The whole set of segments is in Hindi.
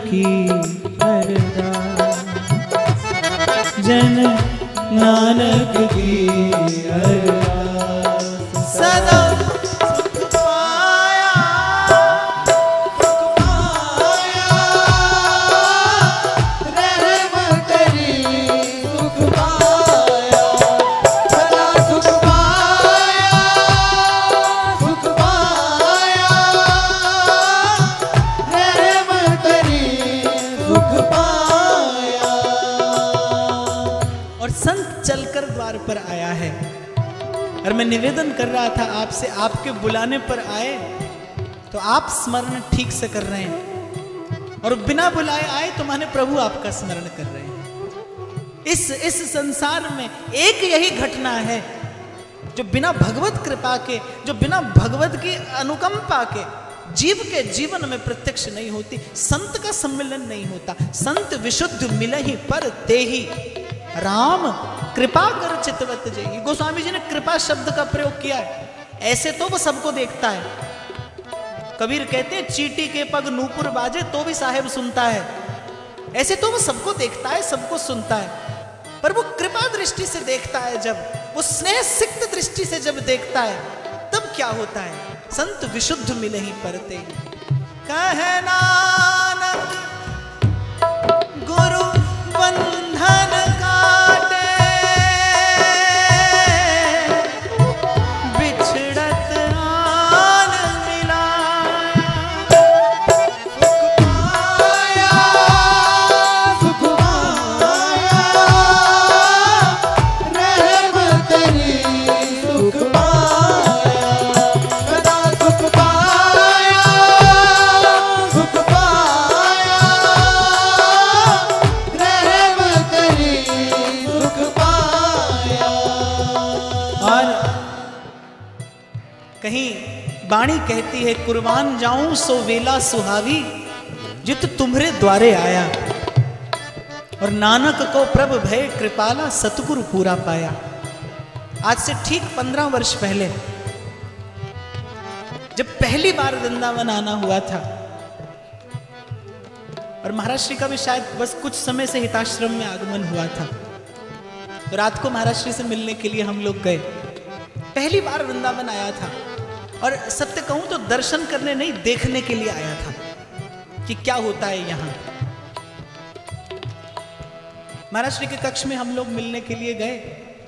की अरदास, जन नानक की अरदास। सदा सुख पाया, सुख पाया, रहमत तेरी सुख पाया। सदा सुख पाया, सुख पाया, रहमत तेरी सुख पाया। और संत चलकर द्वार पर आया है, और मैं निवेदन कर रहा था आपसे, आपके बुलाने पर आए तो आप स्मरण ठीक से कर रहे हैं, और बिना बुलाए आए तो माने प्रभु आपका स्मरण कर रहे हैं। इस संसार में एक यही घटना है जो बिना भगवत कृपा के, जो बिना भगवत की अनुकंपा के जीव के जीवन में प्रत्यक्ष नहीं होती। संत का सम्मिलन नहीं होता। संत विशुद्ध मिलहि पर तेहि, राम कृपा कर चितवत जेहि। गोस्वामी जी ने कृपा शब्द का प्रयोग किया है। ऐसे तो वो सबको देखता है। कबीर कहते हैं चींटी के पग नूपुर बाजे तो भी साहेब सुनता है। ऐसे तो वो सबको देखता है, सबको सुनता है, पर वो कृपा दृष्टि से देखता है। जब वो स्नेह सिक्त दृष्टि से जब देखता है तब क्या होता है? संत विशुद्ध मिलहि पर तेहि, कहे नानक गुरु बंधन काटे, बिछड़त आन मिलाया। सुख पाया, रहमत तेरी सुख पाया। सदा सुख पाया, सुख पाया, रहमत तेरी सुख पाया। और कहीं बाणी कहती है, कुर्बान जाऊं सो वेला सुहावी, जित तुम्हरे द्वारे आया। और नानक को प्रभ भय कृपाला, सतगुरु पूरा पाया। आज से ठीक 15 वर्ष पहले जब पहली बार वृंदावन आना हुआ था, और महाराज श्री का भी शायद बस कुछ समय से हिताश्रम में आगमन हुआ था, तो रात को महाराज श्री से मिलने के लिए हम लोग गए। पहली बार वृंदावन आया था, और सत्य कहूं तो दर्शन करने नहीं, देखने के लिए आया था कि क्या होता है यहां। महाराज श्री के कक्ष में हम लोग मिलने के लिए गए।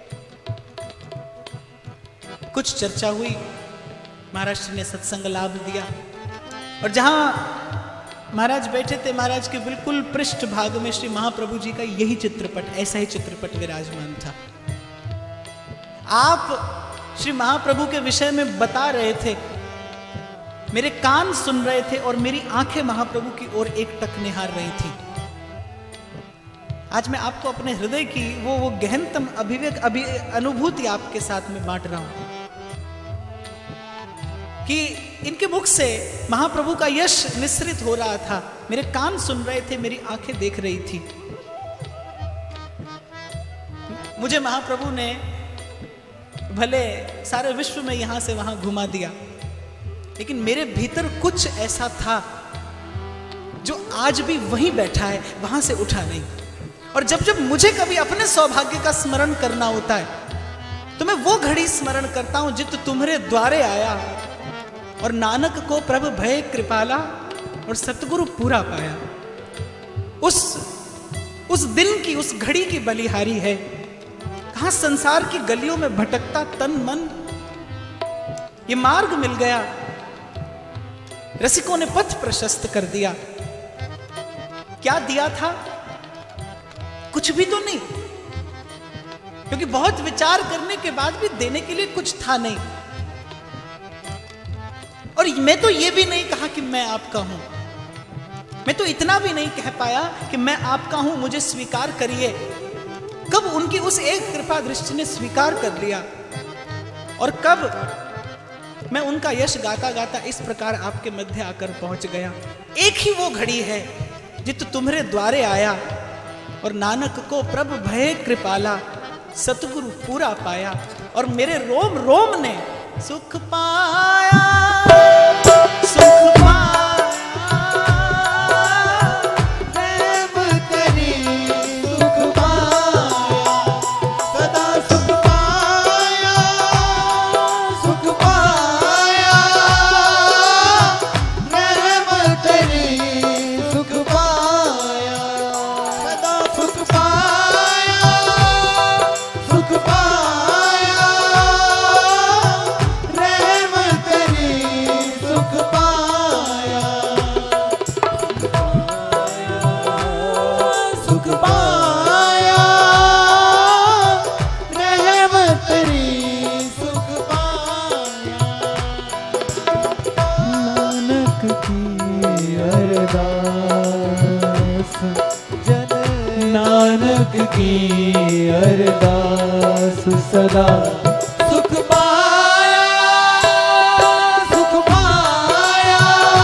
कुछ चर्चा हुई, महाराज श्री ने सत्संग लाभ दिया, और जहां महाराज बैठे थे, महाराज के बिल्कुल पृष्ठ भाग में श्री महाप्रभु जी का यही चित्रपट, ऐसा ही चित्रपट विराजमान था। आप श्री महाप्रभु के विषय में बता रहे थे, मेरे कान सुन रहे थे, और मेरी आंखें महाप्रभु की ओर एकटक निहार रही थी। आज मैं आपको अपने हृदय की वो गहनतम अनुभूति आपके साथ में बांट रहा हूं कि इनके मुख से महाप्रभु का यश निस्सृत हो रहा था। मेरे कान सुन रहे थे, मेरी आंखें देख रही थी। मुझे महाप्रभु ने भले सारे विश्व में यहां से वहां घुमा दिया, लेकिन मेरे भीतर कुछ ऐसा था जो आज भी वहीं बैठा है, वहां से उठा नहीं। और जब जब मुझे कभी अपने सौभाग्य का स्मरण करना होता है तो मैं वो घड़ी स्मरण करता हूं जित तुम्हारे द्वारे आया, और नानक को प्रभ भय कृपाला, और सतगुरु पूरा पाया। उस दिन की, उस घड़ी की बलिहारी है। कहां संसार की गलियों में भटकता तन मन, ये मार्ग मिल गया। रसिकों ने पथ प्रशस्त कर दिया। क्या दिया था? कुछ भी तो नहीं, क्योंकि बहुत विचार करने के बाद भी देने के लिए कुछ था नहीं। और मैं तो ये भी नहीं कहा कि मैं आपका हूं, मैं तो इतना भी नहीं कह पाया कि मैं आपका हूं, मुझे स्वीकार करिए। कब उनकी उस एक कृपा दृष्टि ने स्वीकार कर लिया, और कब मैं उनका यश गाता गाता इस प्रकार आपके मध्य आकर पहुंच गया। एक ही वो घड़ी है जित तुम्हारे द्वारे आया, और नानक को प्रभ भय कृपाला, सतगुरु पूरा पाया। और मेरे रोम रोम ने सुख पाया, सुख पाया, नानक की अरदास सदा सुख पाया, सुख पाया,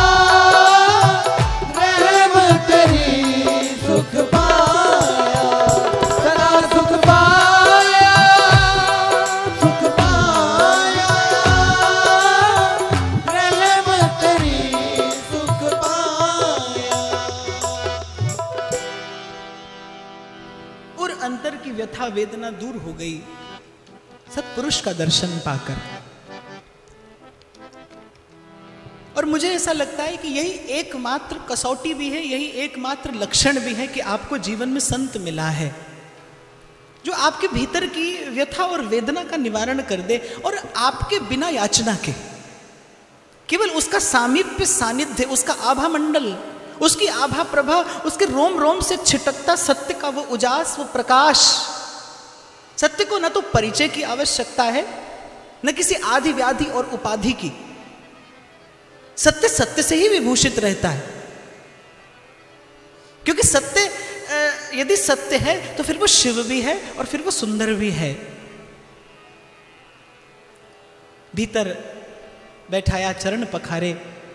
रहमत तेरी सुख पाया, सदा सुख पाया, सुख पाया, रहमत तेरी सुख पाया। और अंतर की व्यथा वेदना दूर हो गई सत्पुरुष का दर्शन पाकर। और मुझे ऐसा लगता है कि यही एकमात्र कसौटी भी है, यही एकमात्र लक्षण भी है कि आपको जीवन में संत मिला है जो आपके भीतर की व्यथा और वेदना का निवारण कर दे, और आपके बिना याचना के केवल उसका सामीप्य सानिध्य, उसका आभा मंडल, उसकी आभा प्रभा, उसके रोम रोम से छिटकता सत्य का वो उजास, वो प्रकाश। सत्य को न तो परिचय की आवश्यकता है, न किसी आदि व्याधि और उपाधि की। सत्य सत्य से ही विभूषित रहता है, क्योंकि सत्य यदि सत्य है तो फिर वो शिव भी है और फिर वो सुंदर भी है। भीतर बैठाया चरण पखारे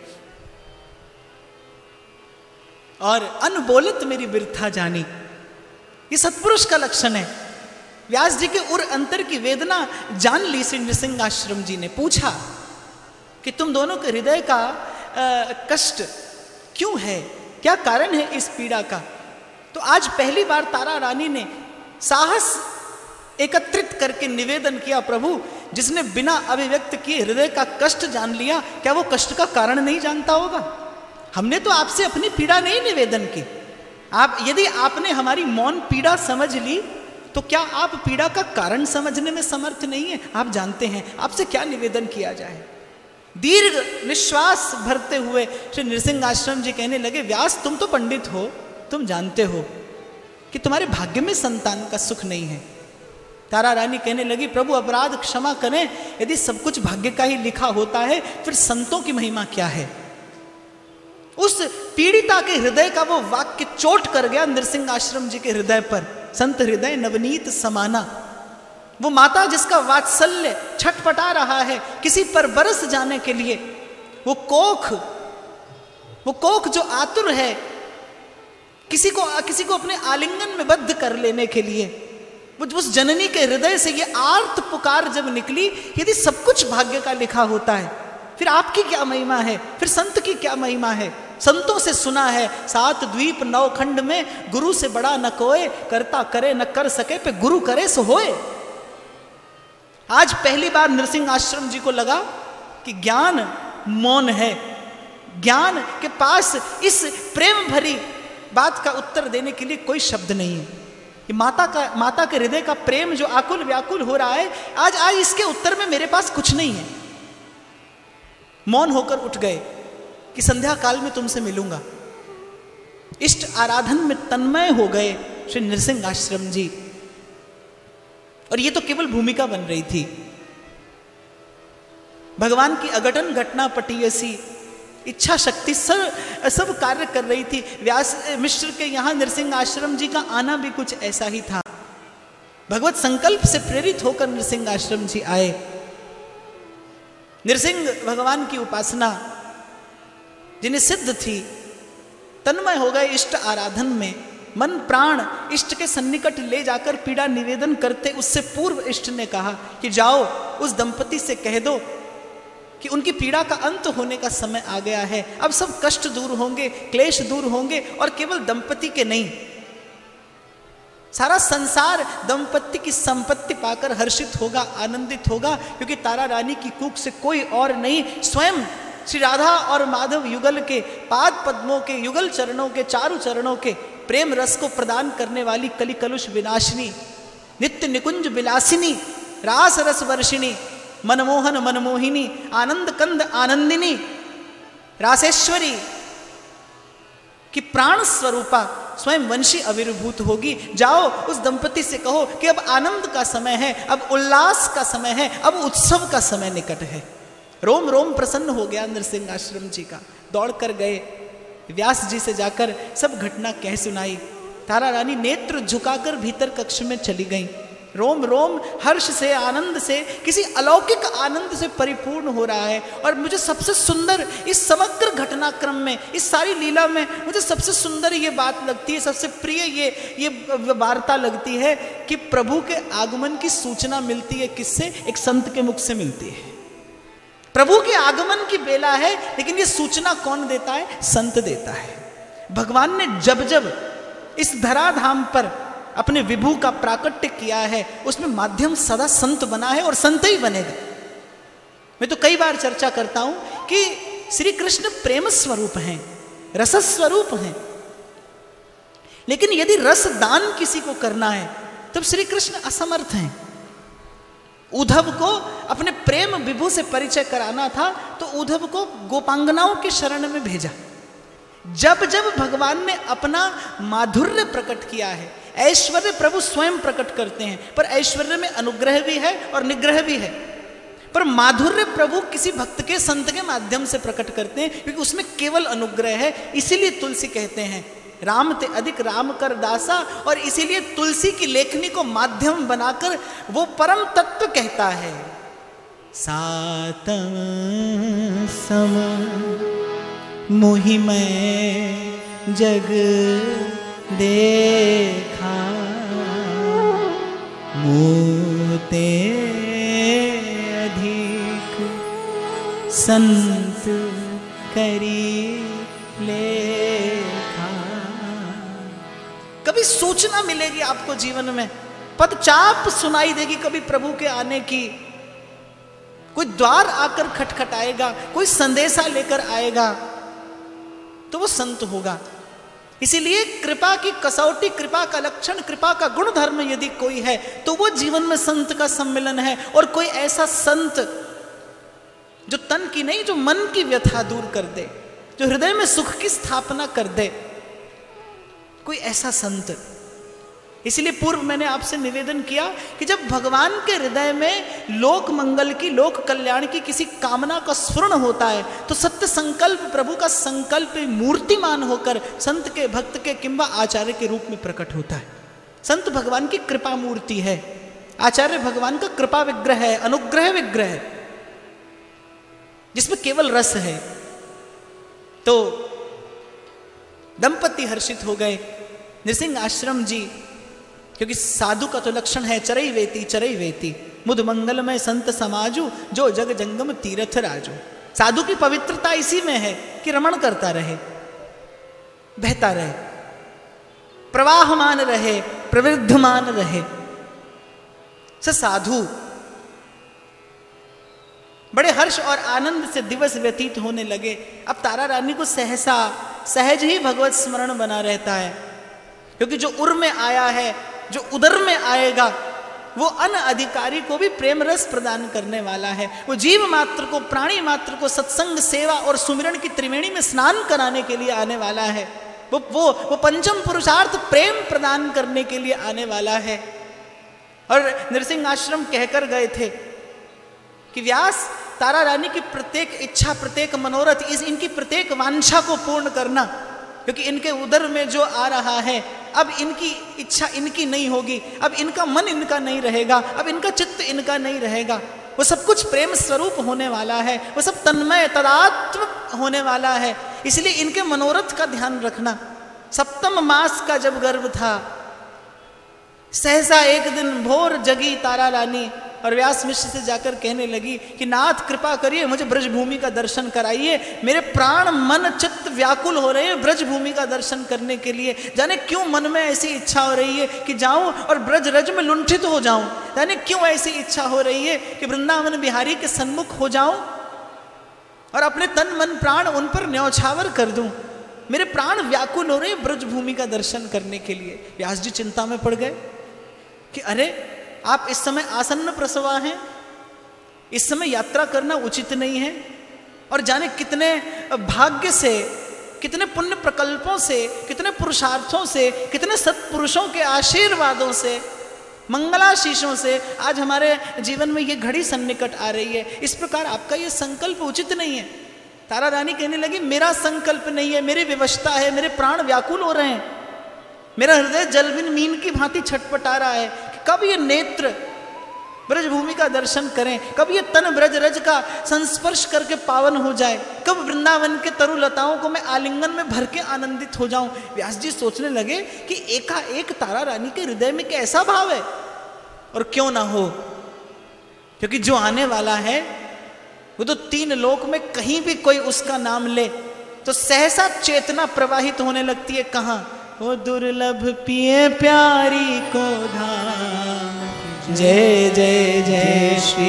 और अनबोलत मेरी बिरथा जानी, ये सत्पुरुष का लक्षण है। व्यास जी के उर अंतर की वेदना जान ली श्री नृसिंहाश्रम जी ने। पूछा कि तुम दोनों के हृदय का कष्ट क्यों है, क्या कारण है इस पीड़ा का। तो आज पहली बार तारा रानी ने साहस एकत्रित करके निवेदन किया, प्रभु जिसने बिना अभिव्यक्त किए हृदय का कष्ट जान लिया, क्या वो कष्ट का कारण नहीं जानता होगा। हमने तो आपसे अपनी पीड़ा नहीं निवेदन की, आप यदि आपने हमारी मौन पीड़ा समझ ली तो क्या आप पीड़ा का कारण समझने में समर्थ नहीं है। आप जानते हैं आपसे क्या निवेदन किया जाए। दीर्घ निश्वास भरते हुए श्री नृसिंहाश्रम जी कहने लगे, व्यास तुम तो पंडित हो, तुम जानते हो कि तुम्हारे भाग्य में संतान का सुख नहीं है। तारा रानी कहने लगी, प्रभु अपराध क्षमा करें, यदि सब कुछ भाग्य का ही लिखा होता है फिर संतों की महिमा क्या है। उस पीड़िता के हृदय का वो वाक्य चोट कर गया नृसिंहाश्रम जी के हृदय पर। संत हृदय नवनीत समाना, वो माता जिसका वात्सल्य छटपटा रहा है किसी पर बरस जाने के लिए, वो कोख जो आतुर है किसी को अपने आलिंगन में बद्ध कर लेने के लिए, वो उस जननी के हृदय से ये आर्त पुकार जब निकली, यदि सब कुछ भाग्य का लिखा होता है फिर आपकी क्या महिमा है, फिर संत की क्या महिमा है। संतों से सुना है 7 द्वीप 9 खंड में गुरु से बड़ा न कोय, करता करे न कर सके पे गुरु करे सो होए। आज पहली बार नृसिंहाश्रम जी को लगा कि ज्ञान मौन है, ज्ञान के पास इस प्रेम भरी बात का उत्तर देने के लिए कोई शब्द नहीं है। कि माता के हृदय का प्रेम जो आकुल व्याकुल हो रहा है, आज इसके उत्तर में मेरे पास कुछ नहीं है। मौन होकर उठ गए कि संध्या काल में तुमसे मिलूंगा। इष्ट आराधन में तन्मय हो गए श्री नृसिंहाश्रम जी, और ये तो केवल भूमिका बन रही थी। भगवान की अघटन घटना पटीयसी इच्छा शक्ति सब कार्य कर रही थी। व्यास मिश्र के यहाँ नृसिंहाश्रम जी का आना भी कुछ ऐसा ही था। भगवत संकल्प से प्रेरित होकर नृसिंहाश्रम जी आए। नृसिंह भगवान की उपासना जिन्हें सिद्ध थी, तन्मय हो गए इष्ट आराधन में। मन प्राण इष्ट के सन्निकट ले जाकर पीड़ा निवेदन करते उससे पूर्व इष्ट ने कहा कि जाओ उस दंपति से कह दो कि उनकी पीड़ा का अंत होने का समय आ गया है। अब सब कष्ट दूर होंगे, क्लेश दूर होंगे, और केवल दंपति के नहीं, सारा संसार दंपति की संपत्ति पाकर हर्षित होगा, आनंदित होगा, क्योंकि तारा रानी की कूख से कोई और नहीं, स्वयं श्री राधा और माधव युगल के पाद पद्मों के, युगल चरणों के, चारु चरणों के प्रेम रस को प्रदान करने वाली कलि कलुष विनाशिनी, नित्य निकुंज विलासिनी, रास रस वर्षिणी, मनमोहन मनमोहिनी, आनंद कंद आनंदिनी, रासेश्वरी कि प्राण स्वरूपा स्वयं वंशी आविर्भूत होगी। जाओ उस दंपति से कहो कि अब आनंद का समय है, अब उल्लास का समय है, अब उत्सव का समय निकट है। रोम रोम प्रसन्न हो गया नृसिंहाश्रम जी का। दौड़ कर गए, व्यास जी से जाकर सब घटना कह सुनाई। तारा रानी नेत्र झुकाकर भीतर कक्ष में चली गई। रोम रोम हर्ष से, आनंद से, किसी अलौकिक आनंद से परिपूर्ण हो रहा है। और मुझे सबसे सुंदर इस समग्र घटनाक्रम में, इस सारी लीला में मुझे सबसे सुंदर ये बात लगती है, सबसे प्रिय ये वार्ता लगती है कि प्रभु के आगमन की सूचना मिलती है किससे? एक संत के मुख से मिलती है। प्रभु के आगमन की बेला है, लेकिन ये सूचना कौन देता है? संत देता है। भगवान ने जब जब इस धराधाम पर अपने विभू का प्राकट्य किया है, उसमें माध्यम सदा संत बना है और संत ही बनेगा। मैं तो कई बार चर्चा करता हूं कि श्री कृष्ण प्रेम स्वरूप हैं, रस स्वरूप हैं, लेकिन यदि रस दान किसी को करना है तब श्री कृष्ण असमर्थ हैं। उद्धव को अपने प्रेम विभू से परिचय कराना था तो उद्धव को गोपांगनाओं के शरण में भेजा। जब जब भगवान ने अपना माधुर्य प्रकट किया है, ऐश्वर्य प्रभु स्वयं प्रकट करते हैं, पर ऐश्वर्य में अनुग्रह भी है और निग्रह भी है, पर माधुर्य प्रभु किसी भक्त के, संत के माध्यम से प्रकट करते हैं, क्योंकि उसमें केवल अनुग्रह है। इसीलिए तुलसी कहते हैं राम ते अधिक राम कर दासा, और इसीलिए तुलसी की लेखनी को माध्यम बनाकर वो परम तत्व कहता है, सातम सम मोहि मैं जग देखा, मोते अधिक संत करी लेखा। कभी सूचना मिलेगी आपको जीवन में, पदचाप सुनाई देगी कभी प्रभु के आने की, कोई द्वार आकर खटखटाएगा, कोई संदेशा लेकर आएगा, तो वो संत होगा। इसीलिए कृपा की कसौटी, कृपा का लक्षण, कृपा का गुण धर्म यदि कोई है तो वो जीवन में संत का सम्मिलन है। और कोई ऐसा संत जो तन की नहीं, जो मन की व्यथा दूर कर दे, जो हृदय में सुख की स्थापना कर दे, कोई ऐसा संत। इसलिए पूर्व मैंने आपसे निवेदन किया कि जब भगवान के हृदय में लोक मंगल की, लोक कल्याण की किसी कामना का स्फुरण होता है तो सत्य संकल्प, प्रभु का संकल्प मूर्तिमान होकर संत के, भक्त के किंबा आचार्य के रूप में प्रकट होता है। संत भगवान की कृपा मूर्ति है, आचार्य भगवान का कृपा विग्रह है, अनुग्रह विग्रह है, जिसमें केवल रस है। तो दंपति हर्षित हो गए। नृसिंह आश्रम जी, क्योंकि साधु का तो लक्षण है चरई वेती मुद मंगलमय संत समाजू, जो जग जंगम तीर्थ राजू। साधु की पवित्रता इसी में है कि रमण करता रहे, बहता रहे, प्रवाहमान रहे, प्रवृद्धमान रहे। साधु बड़े हर्ष और आनंद से दिवस व्यतीत होने लगे। अब तारा रानी को सहसा सहज ही भगवत स्मरण बना रहता है, क्योंकि जो उर में आया है, जो उदर में आएगा, वो अन अधिकारी को भी प्रेम रस प्रदान करने वाला है। वो जीव मात्र को, प्राणी मात्र को सत्संग, सेवा और सुमिरन की त्रिवेणी में स्नान कराने के लिए आने वाला है। वो पंचम पुरुषार्थ प्रेम प्रदान करने के लिए आने वाला है। और नृसिंह आश्रम कहकर गए थे कि व्यास, तारा रानी की प्रत्येक इच्छा, प्रत्येक मनोरथ, इनकी प्रत्येक वांछा को पूर्ण करना, क्योंकि इनके उदर में जो आ रहा है, अब इनकी इच्छा इनकी नहीं होगी, अब इनका मन इनका नहीं रहेगा, अब इनका चित्त इनका नहीं रहेगा। वो सब कुछ प्रेम स्वरूप होने वाला है, वो सब तन्मय तदात्म होने वाला है। इसलिए इनके मनोरथ का ध्यान रखना। सप्तम मास का जब गर्भ था, सहसा एक दिन भोर जगी तारा रानी और व्यास मिश्र से जाकर कहने लगी कि नाथ कृपा करिए, मुझे ब्रजभूमि का दर्शन कराइए। मेरे प्राण मन चित्त व्याकुल हो रहे हैं ब्रजभूमि का दर्शन करने के लिए। जाने क्यों मन में ऐसी इच्छा हो रही है कि जाऊं और ब्रज रज में लुंठित हो जाऊं। जाने क्यों ऐसी इच्छा हो रही है कि वृंदावन बिहारी के सन्मुख हो जाऊं और अपने तन मन प्राण उन पर न्यौछावर कर दूं। मेरे प्राण व्याकुल हो रहे हैं ब्रजभूमि का दर्शन करने के लिए। व्यास जी चिंता में पड़ गए कि अरे, आप इस समय आसन्न प्रसवा हैं, इस समय यात्रा करना उचित नहीं है, और जाने कितने भाग्य से, कितने पुण्य प्रकल्पों से, कितने पुरुषार्थों से, कितने सत्पुरुषों के आशीर्वादों से, मंगलाशीषों से आज हमारे जीवन में ये घड़ी सन्निकट आ रही है। इस प्रकार आपका ये संकल्प उचित नहीं है। तारा रानी कहने लगी, मेरा संकल्प नहीं है, मेरी विवशता है, मेरे प्राण व्याकुल हो रहे हैं। मेरा हृदय जलबिन मीन की भांति छटपटा रहा है कि कब ये नेत्र ब्रजभूमि का दर्शन करें, कब ये तन ब्रज रज का संस्पर्श करके पावन हो जाए, कब वृंदावन के तरु लताओं को मैं आलिंगन में भर के आनंदित हो जाऊं। व्यास जी सोचने लगे कि एकाएक तारा रानी के हृदय में कैसा भाव है, और क्यों ना हो, क्योंकि जो आने वाला है वो तो 3 लोक में कहीं भी कोई उसका नाम ले तो सहसा चेतना प्रवाहित होने लगती है। कहाँ? वो दुर्लभ पिए प्यारी को धाम, जय जय जय श्री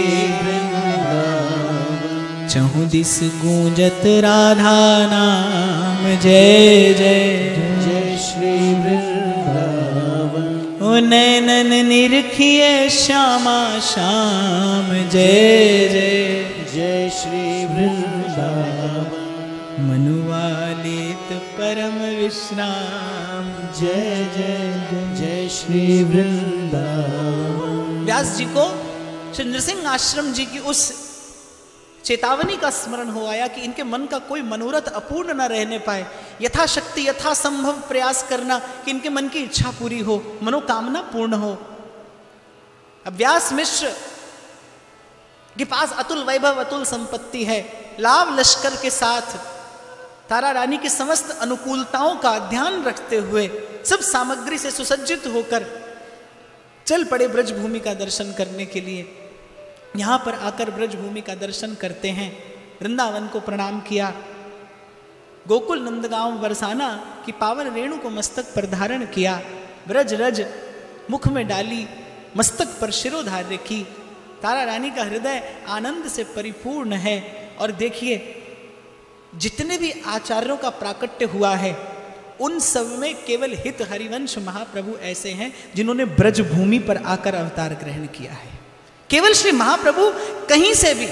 वृंदावन, चहुँ दिस गूंजत राधा नाम, जय जय जय श्री वृंदावन। ओ नैनन निरखिए श्यामा श्याम, जय जय जय श्री वृंदावन। मनुवालित परम विश्राम, जय जय जय श्री वृंदावन। व्यास जी को श्री नृसिंह आश्रम जी की उस चेतावनी का स्मरण हो आया कि इनके मन का कोई मनोरथ अपूर्ण न रहने पाए, यथाशक्ति यथासंभव प्रयास करना कि इनके मन की इच्छा पूरी हो, मनोकामना पूर्ण हो। अब व्यास मिश्र के पास अतुल वैभव अतुल संपत्ति है, लाभ लश्कर के साथ तारा रानी की समस्त अनुकूलताओं का ध्यान रखते हुए सब सामग्री से सुसज्जित होकर चल पड़े ब्रजभूमि का दर्शन करने के लिए। यहाँ पर आकर ब्रजभूमि का दर्शन करते हैं, वृंदावन को प्रणाम किया, गोकुल नंदगांव बरसाना की पावन रेणु को मस्तक पर धारण किया, ब्रज रज मुख में डाली, मस्तक पर शिरोधार्य की। तारा रानी का हृदय आनंद से परिपूर्ण है। और देखिए जितने भी आचार्यों का प्राकट्य हुआ है उन सब में केवल हित हरिवंश महाप्रभु ऐसे हैं जिन्होंने ब्रजभूमि पर आकर अवतार ग्रहण किया है। केवल श्री महाप्रभु कहीं से भी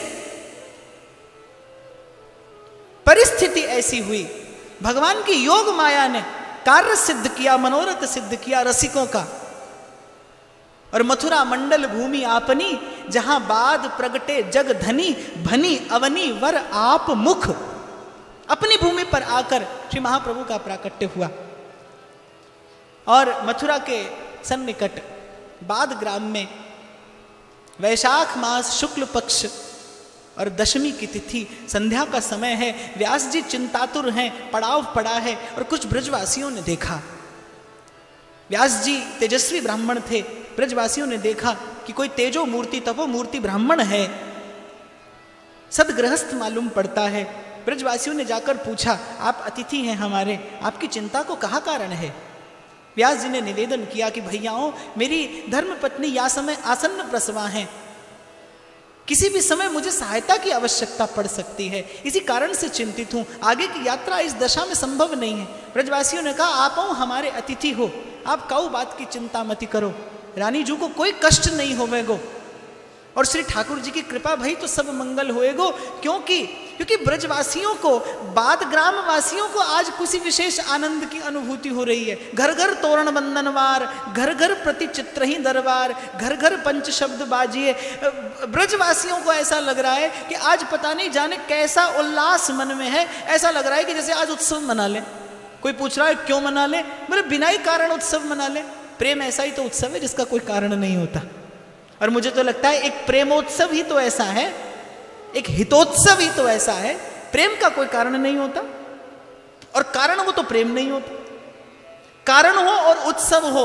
परिस्थिति ऐसी हुई, भगवान की योग माया ने कार्य सिद्ध किया, मनोरथ सिद्ध किया रसिकों का। और मथुरा मंडल भूमि आपनी, जहां बाद प्रगटे जग धनी, भनी अवनी वर आप मुख। अपनी भूमि पर आकर श्री महाप्रभु का प्राकट्य हुआ। और मथुरा के सन्निकट बाद ग्राम में वैशाख मास शुक्ल पक्ष और दशमी की तिथि, संध्या का समय है। व्यास जी चिंतातुर हैं, पड़ाव पड़ा है और कुछ ब्रजवासियों ने देखा। व्यास जी तेजस्वी ब्राह्मण थे, ब्रजवासियों ने देखा कि कोई तेजो मूर्ति तपो मूर्ति ब्राह्मण है, सदगृहस्थ मालूम पड़ता है। ब्रजवासियों ने जाकर पूछा, आप अतिथि हैं हमारे, आपकी चिंता को कहा कारण है? व्यास जी ने निवेदन किया कि भैयाओं, मेरी धर्मपत्नी या समय आसन्न प्रसवा हैं, किसी भी समय मुझे सहायता की आवश्यकता पड़ सकती है, इसी कारण से चिंतित हूं। आगे की यात्रा इस दशा में संभव नहीं है। ब्रजवासियों ने कहा, आप हमारे अतिथि हो, आप काऊ बात की चिंता मत करो, रानी जू को कोई कष्ट नहीं होवेगो और श्री ठाकुर जी की कृपा भई तो सब मंगल होएगो। क्योंकि ब्रजवासियों को, बाद ग्राम वासियों को आज किसी विशेष आनंद की अनुभूति हो रही है। घर घर तोरण बंधनवार, घर घर प्रति चित्र ही दरबार, घर घर पंच शब्द बाजिए। ब्रजवासियों को ऐसा लग रहा है कि आज पता नहीं जाने कैसा उल्लास मन में है, ऐसा लग रहा है कि जैसे आज उत्सव मना ले। कोई पूछ रहा है क्यों मना ले, बोले बिना ही कारण उत्सव मना ले। प्रेम ऐसा ही तो उत्सव है जिसका कोई कारण नहीं होता। और मुझे तो लगता है एक प्रेमोत्सव ही तो ऐसा है, एक हितोत्सव ही तो ऐसा है, प्रेम का कोई कारण नहीं होता। और कारण हो तो प्रेम नहीं होता, कारण हो और उत्सव हो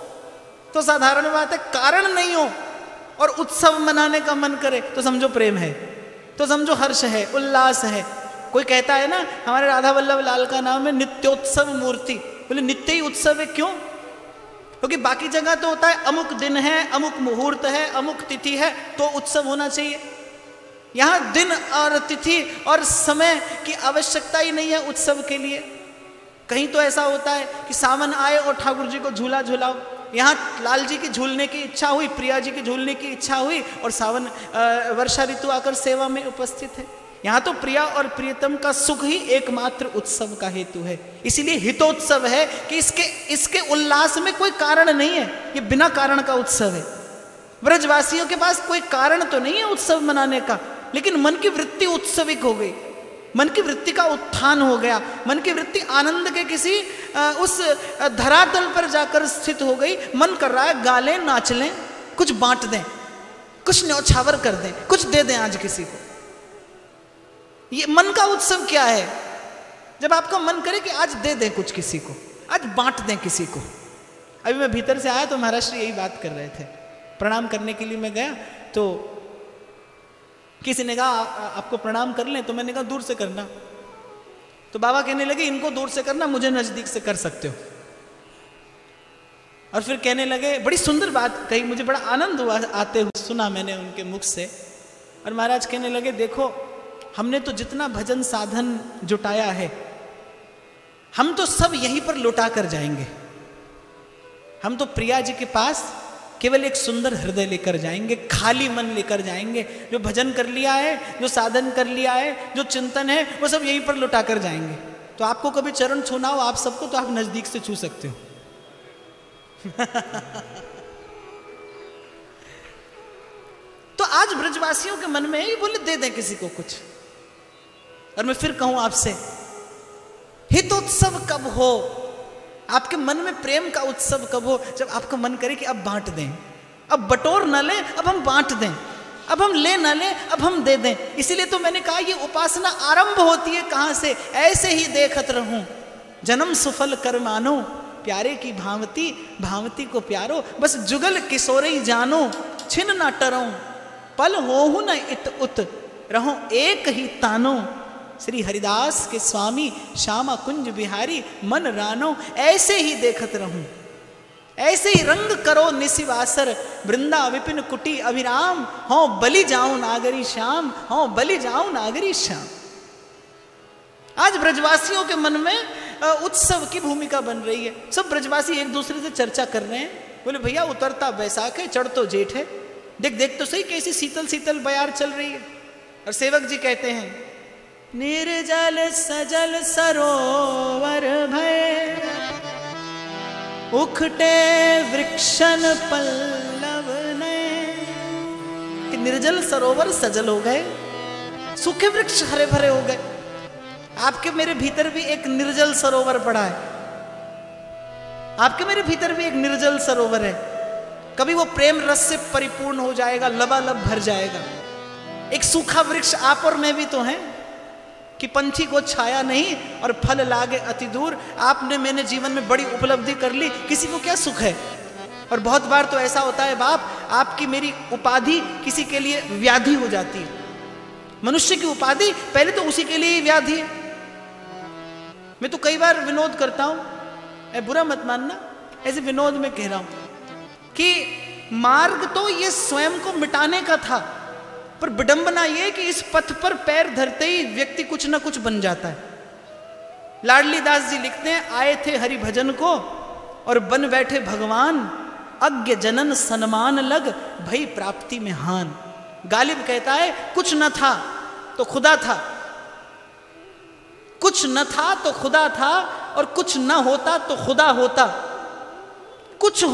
तो साधारण बात है। कारण नहीं हो और उत्सव मनाने का मन करे तो समझो प्रेम है, तो समझो हर्ष है, उल्लास है। कोई कहता है ना, हमारे राधा वल्लभ लाल का नाम है नित्योत्सव मूर्ति। बोले नित्य ही उत्सव है, क्यों? क्योंकि बाकी जगह तो होता है अमुक दिन है, अमुक मुहूर्त है, अमुक तिथि है तो उत्सव होना चाहिए। यहाँ दिन और तिथि और समय की आवश्यकता ही नहीं है उत्सव के लिए। कहीं तो ऐसा होता है कि सावन आए और ठाकुर जी को झूला झूलाओ। यहाँ लाल जी की झूलने की इच्छा हुई, प्रिया जी की झूलने की इच्छा हुई और सावन वर्षा ऋतु आकर सेवा में उपस्थित है। यहाँ तो प्रिया और प्रियतम का सुख ही एकमात्र उत्सव का हेतु है। इसीलिए हितोत्सव है कि इसके उल्लास में कोई कारण नहीं है, ये बिना कारण का उत्सव है। ब्रजवासियों के पास कोई कारण तो नहीं है उत्सव मनाने का, लेकिन मन की वृत्ति उत्सविक हो गई। मन की वृत्ति का उत्थान हो गया, मन की वृत्ति आनंद के किसी उस धरातल पर जाकर स्थित हो गई। मन कर रहा है गा लें, नाच लें, कुछ बांट दें, कुछ न्यौछावर कर दें, कुछ दे दें आज किसी को। ये मन का उत्सव क्या है? जब आपका मन करे कि आज दे दें कुछ किसी को, आज बांट दें किसी को। अभी मैं भीतर से आया तो महाराज श्री यही बात कर रहे थे। प्रणाम करने के लिए मैं गया तो किसी ने कहा आपको प्रणाम कर लें, तो मैंने कहा दूर से करना। तो बाबा कहने लगे इनको दूर से करना, मुझे नजदीक से कर सकते हो। और फिर कहने लगे, बड़ी सुंदर बात कही, मुझे बड़ा आनंद हुआ आते हुए सुना मैंने उनके मुख से। और महाराज कहने लगे देखो हमने तो जितना भजन साधन जुटाया है, हम तो सब यहीं पर लौटा कर जाएंगे। हम तो प्रिया जी के पास केवल एक सुंदर हृदय लेकर जाएंगे, खाली मन लेकर जाएंगे। जो भजन कर लिया है, जो साधन कर लिया है, जो चिंतन है, वो सब यहीं पर लौटा कर जाएंगे। तो आपको कभी चरण छूना हो आप सबको, तो आप नजदीक से छू सकते हो। तो आज ब्रजवासियों के मन में ये बोले दे दें किसी को कुछ। और मैं फिर कहूं आपसे, हितोत्सव कब हो? आपके मन में प्रेम का उत्सव कब हो? जब आपका मन करे कि अब बांट दें, अब बटोर न लें, अब हम बांट दें, अब हम ले न लें, अब हम दे दें। इसीलिए तो मैंने कहा ये उपासना आरंभ होती है कहां से? ऐसे ही देखत रहूं, जन्म सुफल कर मानो, प्यारे की भावती, भावती को प्यारो, बस जुगल किशोरई जानो, छिन ना टरो, पल होहु न इत उत, रहो एक ही तानो। श्री हरिदास के स्वामी श्यामा कुंज बिहारी मन रानो, ऐसे ही देखत रहूं, ऐसे ही रंग करो निशिवासर, वृंदा विपिन कुटी अभिराम, हो बलि जाऊं नागरी श्याम, हो बलि जाऊं नागरी श्याम। आज ब्रजवासियों के मन में उत्सव की भूमिका बन रही है। सब ब्रजवासी एक दूसरे से चर्चा कर रहे हैं, बोले भैया उतरता बैसाख है, चढ़ तो जेठ है, देख देख तो सही कैसी शीतल शीतल बयार चल रही है। और सेवक जी कहते हैं, निर्जल सजल सरोवर भय, उखटे वृक्षन पल्लव नए। कि निर्जल सरोवर सजल हो गए, सूखे वृक्ष हरे भरे हो गए। आपके मेरे भीतर भी एक निर्जल सरोवर पड़ा है, आपके मेरे भीतर भी एक निर्जल सरोवर है। कभी वो प्रेम रस से परिपूर्ण हो जाएगा, लबालब भर जाएगा। एक सूखा वृक्ष आप और मैं भी तो हैं कि पंछी को छाया नहीं और फल लागे अति दूर। आपने मैंने जीवन में बड़ी उपलब्धि कर ली, किसी को क्या सुख है? और बहुत बार तो ऐसा होता है बाप, आपकी मेरी उपाधि किसी के लिए व्याधि हो जाती है। मनुष्य की उपाधि पहले तो उसी के लिए ही व्याधि है। मैं तो कई बार विनोद करता हूं, बुरा मत मानना, ऐसे विनोद में कह रहा हूं कि मार्ग तो ये स्वयं को मिटाने का था, पर विडंबना ये कि इस पथ पर पैर धरते ही व्यक्ति कुछ ना कुछ बन जाता है। लाडली दास जी लिखते हैं, आए थे हरि भजन को और बन बैठे भगवान, अज्ञ जनन सन्मान लग भई प्राप्ति में हान। गालिब कहता है, कुछ न था तो खुदा था, कुछ न था तो खुदा था, और कुछ न होता तो खुदा होता। कुछ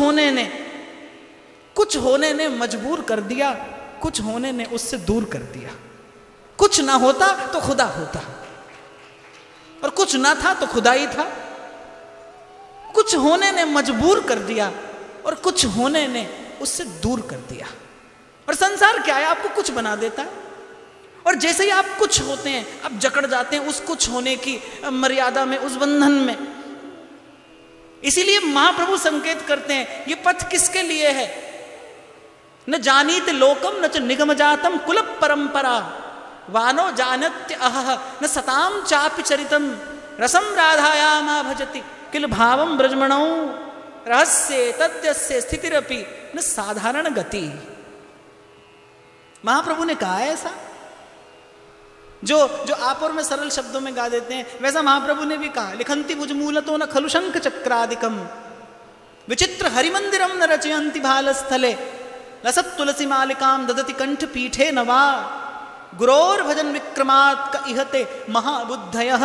होने ने मजबूर कर दिया, कुछ होने ने उससे दूर कर दिया। कुछ ना होता तो खुदा होता, और कुछ ना था तो खुदा ही था। कुछ होने ने मजबूर कर दिया, और कुछ होने ने उससे दूर कर दिया। और संसार क्या है? आपको कुछ बना देता है, और जैसे ही आप कुछ होते हैं आप जकड़ जाते हैं उस कुछ होने की मर्यादा में, उस बंधन में। इसीलिए महाप्रभु संकेत करते हैं, ये पथ किसके लिए है? न जानीत लोकम न च निगम जातम कुल परंपरा, वानो जानत्य अह न सताम चापि चरितम, रसम राधायामा भजति किल भावम ब्रजमणौ, रहस्य तद्यस्य स्थितिरपि न साधारण गति। महाप्रभु ने कहा है ऐसा, जो आप और मैं सरल शब्दों में गा देते हैं, वैसा महाप्रभु ने भी कहा, लिखंति भुजमूलतो न खलु शंख चक्रादिकम, विचित्र हरिमंदिरम न रचयन्ति भालस्थले, लसत तुलसी मालिकाम ददति कंठ पीठे नवा, गुरोर भजन विक्रमात् क इहते महाबुद्धयः।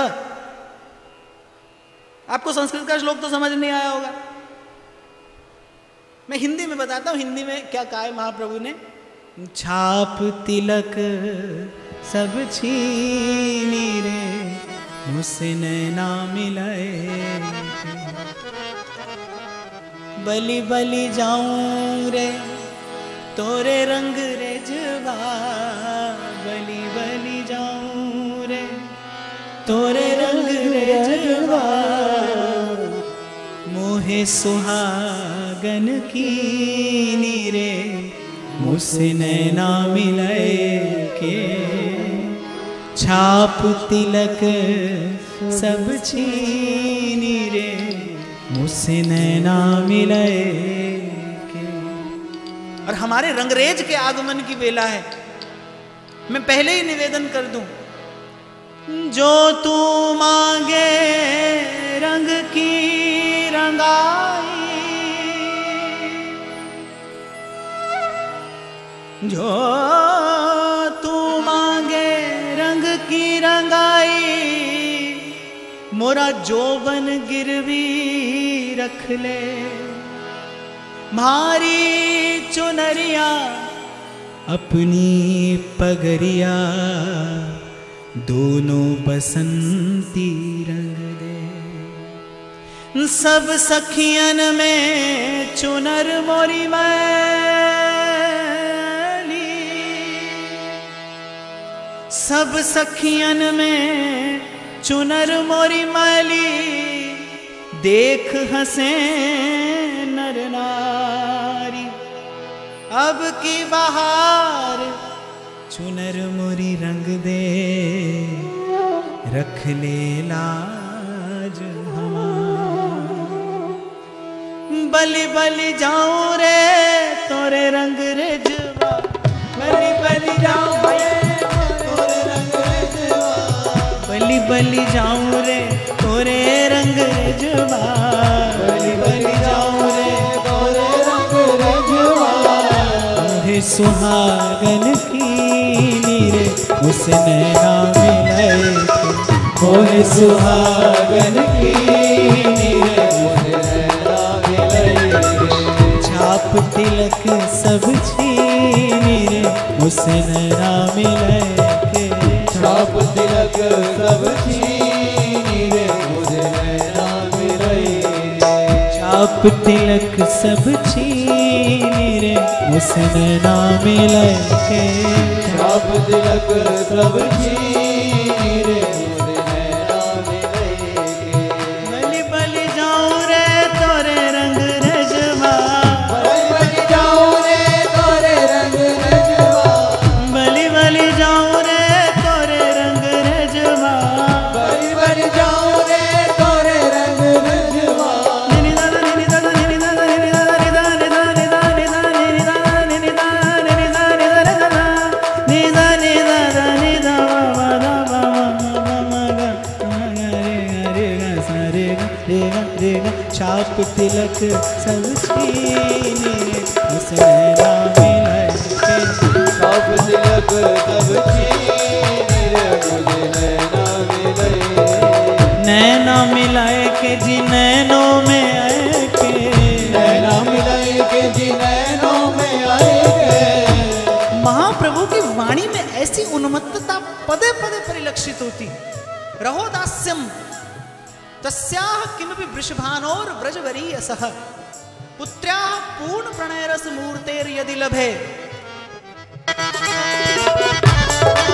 आपको संस्कृत का श्लोक तो समझ नहीं आया होगा, मैं हिंदी में बताता हूं। हिंदी में क्या कहा है महाप्रभु ने? छाप तिलक सब छीनी रे मुझसे नैना मिलाए। बलि बलि जाऊं रे तोरे रंग रेजवा, बलि बलि जाऊं रे तोरे रंग रेजवा। मोहे सुहागन की नीरे मुझसे नैना मिलाए के। छाप तिलक सब छीनी रे मुझसे नैना मिलाए के। और हमारे रंगरेज के आगमन की बेला है। मैं पहले ही निवेदन कर दूं, जो तू मांगे रंग की रंगाई, जो तू मांगे रंग की रंगाई। मोरा जोबन गिरवी रख ले, मारी चुनरिया अपनी पगरिया। दोनों बसंती रंग दे। सब सखियन में चुनर मोरी मैली, सब सखियन में चुनर मोरी मैली। देख हंसे नर नारी, अब की बहार चुनर मोरी रंग दे। रख ले लाज हमार, बलि बलि जाऊं रे तोरे रंग रेजवा। बलि बलि जाऊं रे तोरे रंग रेजवा, बलि बलि जाऊं रे तोरे रंग रेजवा। बलि बलि जाऊं रे तोरे रंग रेजवा। मोहे सुहागन की नीरे मुझसे नैना मिलाए के। मोहे सुहागन की नीरे मुझसे नैना मिलाए के। छाप तिलक सब छीनी रे मुझसे नैना मिलाए के। छाप तिलक सब छीनी रे मुझे नैना मिलाए के। छाप तिलक सब छीनी रे मुझसे नैना मिलाए के। छाप तिलक सब छीनी रे मुझे नैना मिलाए के। बलि बलि जाऊं रे तोरे रंग रेजवा। बलि बलि जाऊं रे तोरे रंग रेजवा। बलि बलि जाऊं रे तोरे रंग रेजवा। बलि बलि जाऊं रे तोरे रंग रेजवा। छाप तिलक सब छीनी रे मुझसे नैना मिलाए के। छाप तिलक सब छीनी रे मुझे नैना मिलाए के। नैना मिलाए के जी नैनों में आए के। नैना मिलाए के जी नैनों में आए के। महाप्रभु की वाणी में ऐसी उन्मत्तता पदे पदे परिलक्षित होती। रहो दास्यम तस्याह किमपि वृषभानोर व्रजवरीयसः। पुत्र्याः पूर्ण प्रणयरस मूर्तेर्यदि लभे।